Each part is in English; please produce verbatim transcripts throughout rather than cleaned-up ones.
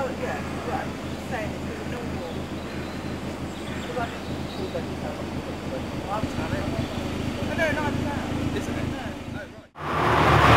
Well, yeah, right. Just saying it's a normal. Because I think I've had it. I know, no, I've had it. Isn't it? No. Oh, right.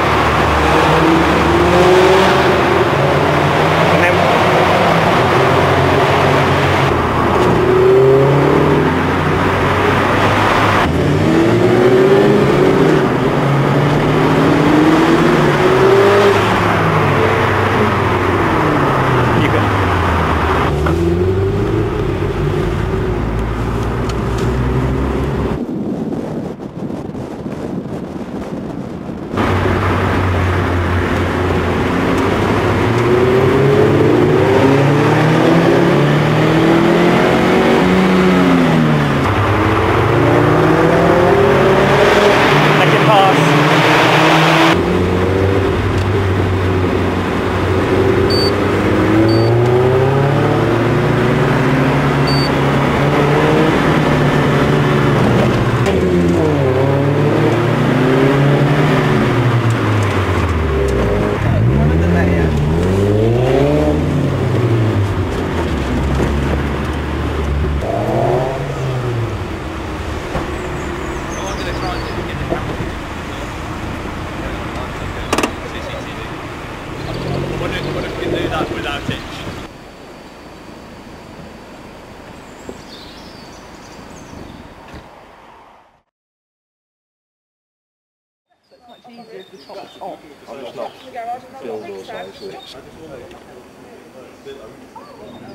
Easier if the top's off. I'm just not filled or so.